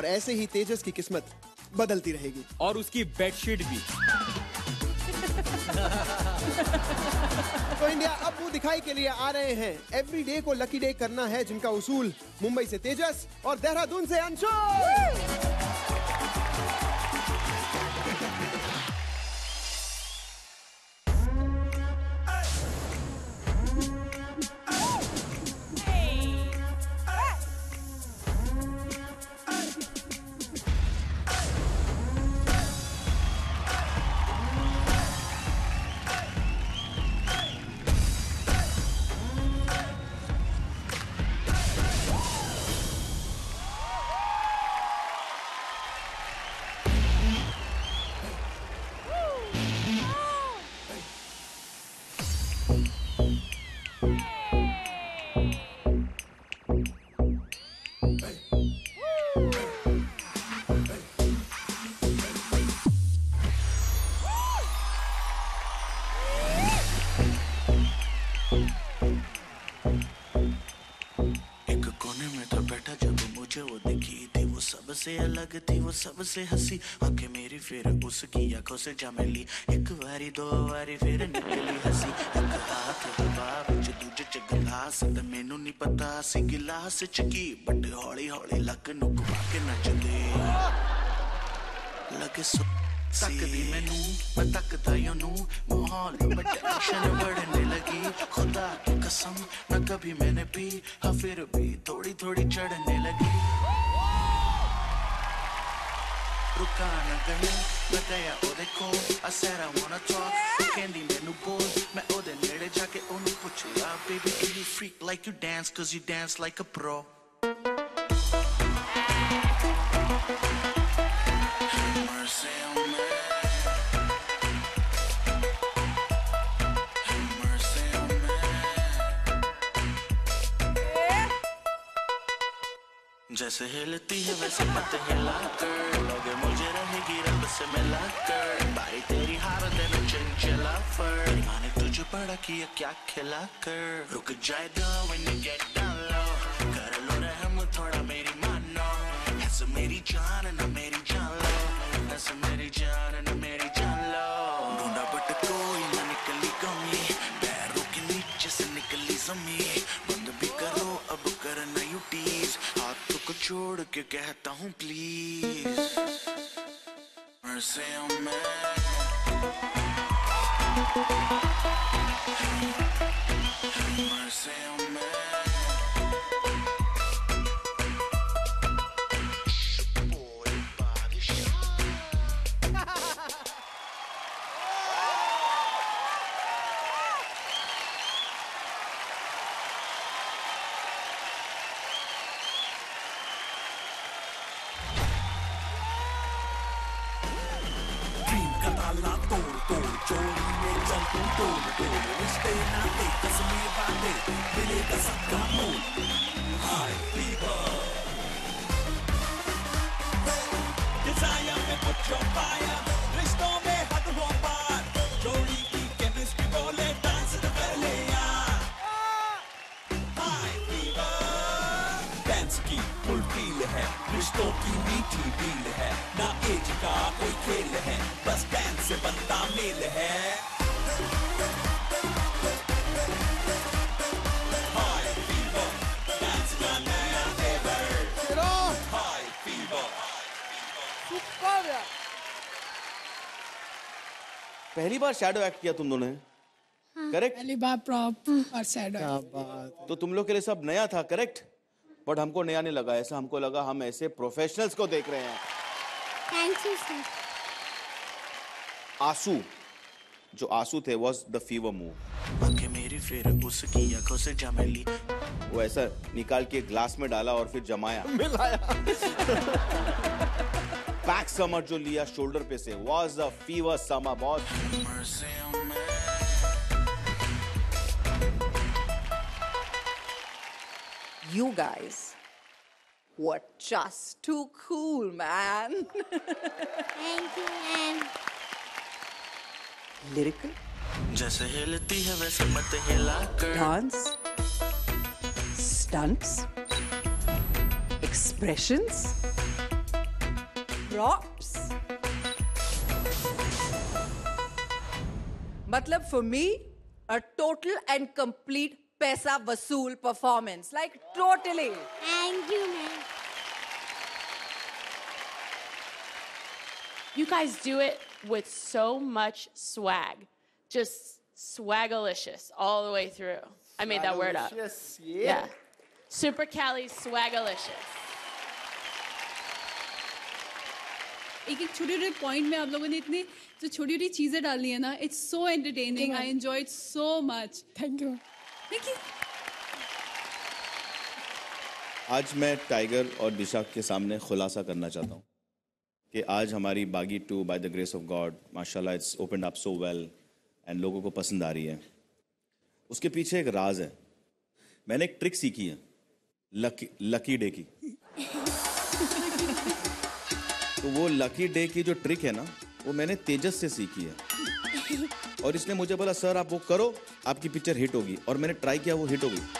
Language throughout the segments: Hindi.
और ऐसे ही तेजस की किस्मत बदलती रहेगी। और उसकी बेडशीट भी। तो इंडिया अब मुंह दिखाई के लिए आ रहे हैं। एवरी डे को लकी डे करना है, जिनका उसूल मुंबई से तेजस और देहरादून से अंशुल। सबसे अलग थी वो सबसे हंसी, आंखें मेरी फिर उसकी आंखों से जा मिली। एक बारी दो बारी फिर निकली हंसी। एक हाथ हवा विच दूजे च गिलास ते मैनू नहीं पता सी गिलास च की, बट हौली हौली लक नू घुमा के नचदे लगे तकदी मैनू, मैं तकदा योनू, माहौल में टेंशन बढ़ने लगी। खुदा की कसम न कभी मैंने पी, हाँ फिर भी थोड़ी थोड़ी चढ़ने लगी। रुका न गया मैं गया ओदे कोल, I said I wanna talk, कहंदी मैनू बोल। मैं ओदे नेड़े जाके ओनू पुछया, baby do you freak like you dance, cause you dance like a pro। Mercy on me, mercy on me। जैसे हिलती है वैसे मत हिला कर, लगे मुझे रहेगी रब से मिला कर। भाई तेरी हालत है ना चंचला फर, मैंने तुझे बड़ा किया क्या खिला कर। रुक जाए दो when you get down low, कर लो रहम थोड़ा मेरी मानो। ऐसे मेरी जान ना मेरी जान लो, ऐसे मेरी जान ना मेरी जान लो। ढूंढा बट कोई ना निकली कमी, पैरों के नीचे से निकली जमीन। बंद भी करो अब करना यू टीज, हाथों को छोड़ के कहता हूँ please. Mercy on me, mercy on me। Boy, body shot। तोड़ तोड़ चोरी में चल तू तोड़ तोड़, रिश्ते नाते कसमें बातें मिलेगा सबका मोल। हाय फीवर डिजायर में put your fire, रिश्तों में हद हो पार, जोड़ी की केमिस्ट्री बोले डांस कर ले यार। हाय फीवर डांस की फुल फील है, रिश्तों की मीठी डील है, ना एज का कोई खेल है, बस डांस से बनता मेल है। हाय फीवर डांस का नया फ्लेवर। हाय फीवर पहली बार शैडो एक्ट किया तुम दोनों ने? करेक्ट? पहली बार प्रॉप और शैडो। क्या बात। तो तुम लोग के लिए सब नया था, करेक्ट? बट हमको नया नहीं लगा, ऐसा हमको लगा हम ऐसे प्रोफेशनल्स को देख रहे हैं। Thank you sir. आंसू, जो आंसू थे was the fever move। आंखें मेरी फिर उसकी आंखों से जा मिली, वो ऐसा निकाल के ग्लास में डाला और फिर जमाया, मिलाया। बैक समर जो लिया शोल्डर पे से was the fever summer boss। Mercy on me। You guys were just too cool, man। Thank you ma'am. Lyrical, जैसे हिलती है वैसे मत हिला कर, dance, stunts, expressions, props. Matlab for me, a total and complete paisa vasool performance. Like totally. Thank you, ma'am. You guys do it with so much swag. Just swagalicious all the way through. I made that word up. Yeah. Supercali swagalicious. एक एक छोटे छोटे पॉइंट में आप लोगों ने इतनी जो छोटी छोटी चीजें डाली है ना, it's so entertaining. I enjoyed so much. Thank you. Thank you. आज मैं टाइगर और दिशा के सामने खुलासा करना चाहता हूँ कि आज हमारी Baaghi 2 by the grace of God माशाल्लाह it's opened up so well and लोगों को पसंद आ रही है. उसके पीछे एक राज है. मैंने एक ट्रिक सीखी है लकी डे की. तो वो लकी डे की जो ट्रिक है ना, वो मैंने तेजस से सीखी है. और इसने मुझे बोला सर आप वो करो, आपकी पिक्चर हिट होगी. और मैंने ट्राई किया, वो हिट हो गई.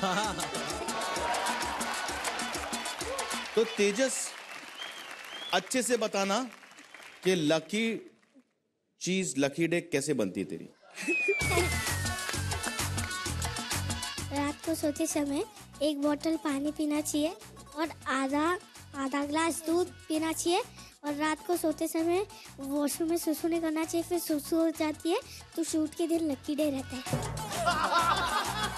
तो तेजस अच्छे से बताना कि लकी चीज लकी डे कैसे बनती है तेरी. रात को सोते समय 1 बोतल पानी पीना चाहिए और आधा ग्लास दूध पीना चाहिए. और रात को सोते समय वॉशरूम में सुसु नहीं करना चाहिए. फिर सुसु हो जाती है तो शूट के दिन लकी डे रहता है.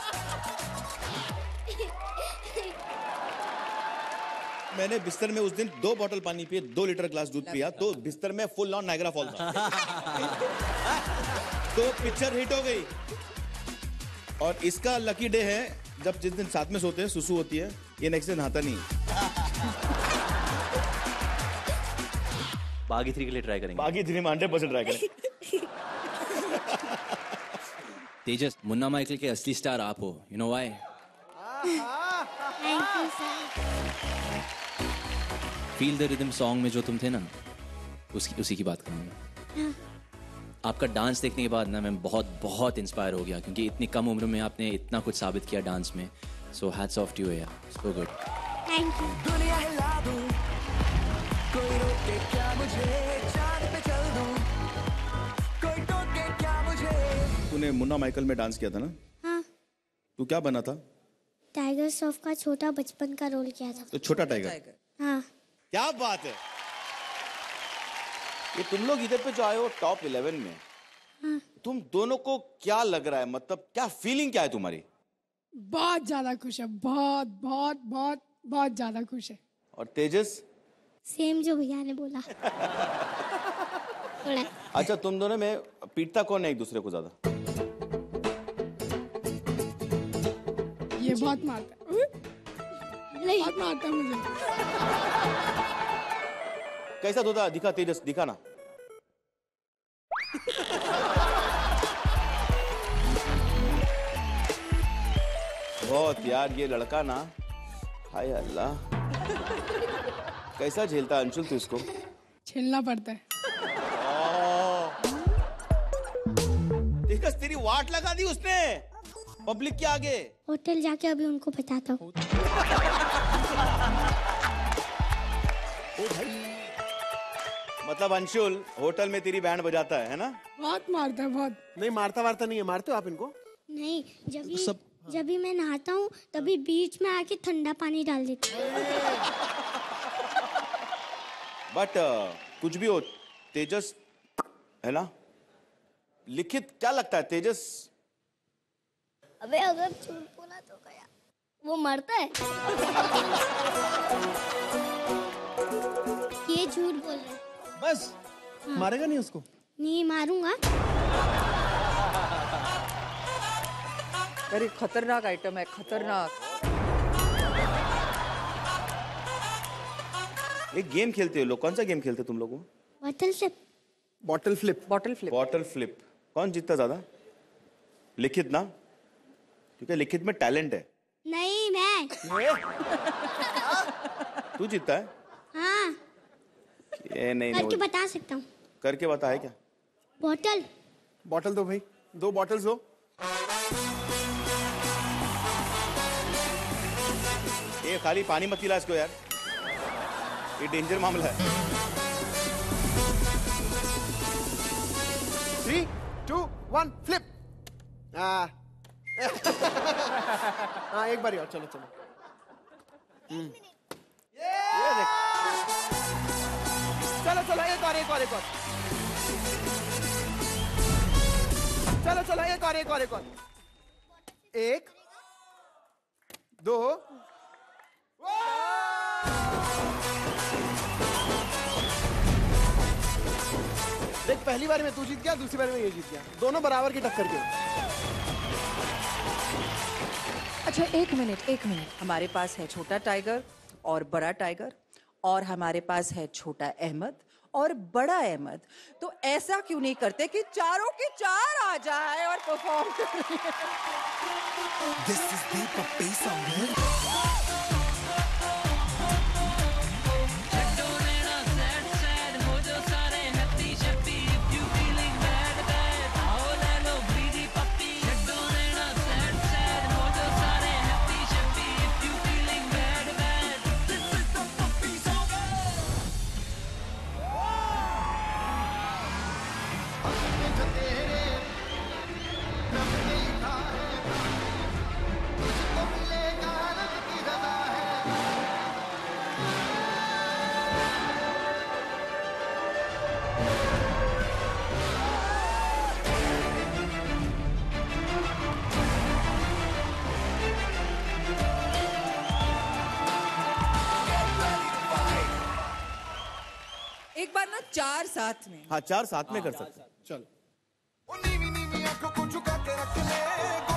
मैंने बिस्तर में उस दिन 2 बोतल पानी पिए, 2 लीटर ग्लास दूध पिया, तो बिस्तर में फुल ऑन नायग्रा फॉल था. तो पिक्चर हिट हो गई. और इसका लकी डे है जब जिस दिन साथ में सोते हैं सुसु होती है, ये नेक्स्ट दिन नहाता नहीं. बागी 3 के लिए ट्राई करेंगे. बागी 3 में 100% ट्राई करें. तेजस, मुन्ना माइकल के असली स्टार आप हो. You know why? Thank you sir. Feel the rhythm song में जो तुम थे ना, उसी की बात करूँगा. आपका डांस देखने के बाद ना मैं बहुत इंस्पायर हो गया, क्योंकि इतनी कम उम्र में आपने इतना कुछ साबित किया डांस में. So hats off to you यार. So good. Thank you. दुनिया हिला दूं, कोई रोके क्या मुझे, चांद पे चल दूं, कोई टोके क्या मुझे. तूने मुन्ना माइकल में डांस किया था ना? हाँ. तू क्या बना था? टाइगर श्रॉफ का छोटा बचपन का रोल किया था. तो छोटा टाइगर. हाँ. क्या बात है. ये तुम लोग इधर पे जो आए हो टॉप 11 में, हाँ. तुम दोनों को क्या लग रहा है, मतलब क्या फीलिंग क्या है तुम्हारी? बहुत ज्यादा खुश है. बहुत बहुत बहुत बहुत ज्यादा खुश है. और तेजस? सेम जो भैया ने बोला. थोड़ा. अच्छा, तुम दोनों में पीटता कौन है एक दूसरे को ज्यादा? ये बहुत मारता है. बहुत मारता है मुझे. कैसा धोता? दिखा तेजस, दिखा ना. बहुत यार, ये लड़का ना, हाय अल्लाह, कैसा झेलता है अंशुल तू इसको? झेलना पड़ता है. तेजस, तेरी वाट लगा दी उसने पब्लिक के आगे. होटल जाके अभी उनको बताता हूँ. मतलब अंशुल होटल में तेरी बैंड बजाता है ना? बहुत मारता है. बहुत. नहीं, मारता वारता नहीं है. मारते हो आप इनको? नहीं, जब भी मैं नहाता हूँ तभी बीच में आके ठंडा पानी डाल देता हूँ. बट कुछ भी हो तेजस, है ना? लिखित क्या लगता है तेजस? अबे अगर झूठ बोला तो गया, वो मरता है. ये झूठ बोल रहा है. बस. हाँ. मारेगा नहीं उसको? नहीं मारूंगा. वेरी खतरनाक आइटम है. खतरनाक. एक गेम खेलते हो लोग. कौन सा गेम खेलते तुम लोग? Bottle flip. Bottle flip. Bottle flip. Bottle flip. कौन जीतता ज्यादा? लिखित ना, क्योंकि लिखित में टैलेंट है. नहीं, मैं. तू जीतता है? हाँ. ये नहीं करके बता सकता हूँ. करके बता. है क्या? बॉटल. बॉटल दो भाई, 2 बॉटल्स दो. ये खाली पानी मत पिला इसको यार, ये डेंजर मामला है. 3, 2, 1, flip. हाँ, एक बार और, चलो चलो। ये देख। चलो चलो, एक और। चलो चलो, एक और। 1, 2। देख, पहली बार में तू जीत गया, दूसरी बार में ये जीत गया, दोनों बराबर की टक्कर के। अच्छा, एक मिनट। हमारे पास है छोटा टाइगर और बड़ा टाइगर, और हमारे पास है छोटा अहमद और बड़ा अहमद। तो ऐसा क्यों नहीं करते कि चारों की चार आ जाए और परफॉर्म करें? This is deep bass on it. एक बार ना 4 साथ में। हाँ, 4 साथ में कर सकते हैं। चलो। नीवी नीवी आंखों को झुका के रख ले।